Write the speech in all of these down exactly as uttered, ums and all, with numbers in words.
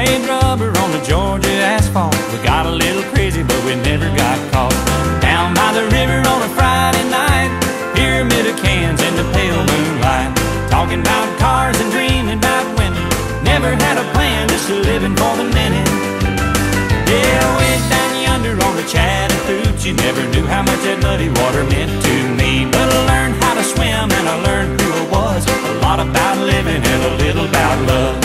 laid rubber on the Georgia asphalt. We got a little crazy, but we never got caught. Down by the river on a Friday night, pyramid of cans in the pale moonlight, talking about cars and dreaming about women. Never had a plan, just living for the minute. Yeah, way down yonder on the Chattahoochee, never knew how much that muddy water meant to me. But I learned how to swim and I learned who I was. A lot about living and a little about love.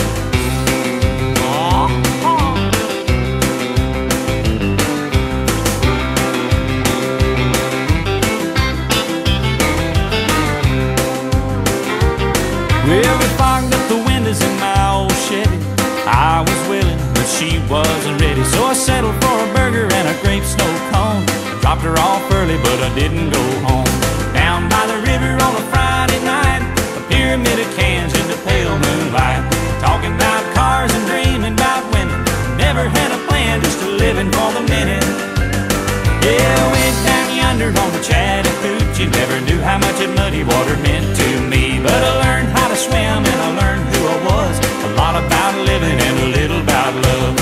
Well, we fogged up the windows in my old Chevy. I was willing, but she wasn't ready, so I settled for a burger and a grape snow cone. I dropped her off early, but I didn't go home. Down by the river on a Friday night, a pyramid of cans in the pale moonlight, talking about cars and dreaming about women. Never had a plan, just living for the minute. Yeah, went down yonder on the Chattahoochee, never knew how much that muddy water meant to me. But I learned how to swim and I learned who I was. A lot about living and a little about love.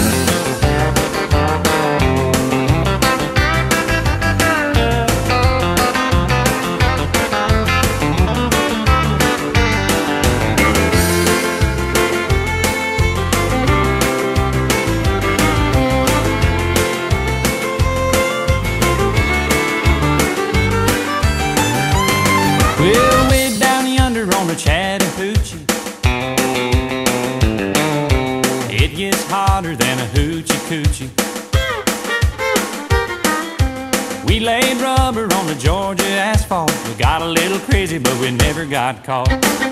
Well, way down yonder on the Chattahoochee, it gets hotter than a hoochie coochie. We laid rubber on the Georgia asphalt. We got a little crazy, but we never got caught.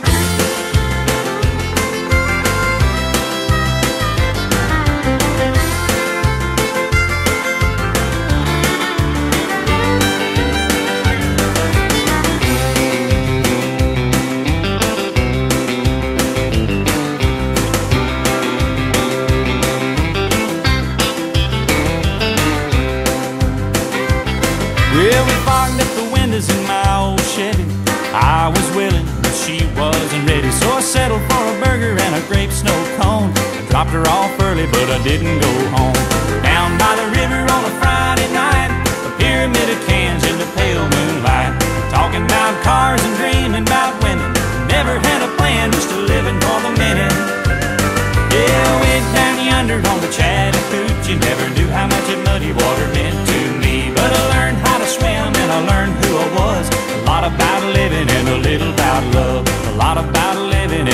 Well, we fogged up the windows in my old Chevy. I was willing, but she wasn't ready, so I settled for a burger and a grape snow cone. I dropped her off early, but I didn't go home. Down by the river on a Friday night, a pyramid of cans in the pale moonlight, talking about cars and dreaming about women. Never had a plan, just living for the minute. Yeah, went down yonder on the Chattahoochee, never knew how much that muddy water meant to me. But I learned how to swim and I learned who I was. A lot about living and a little about love. A lot about living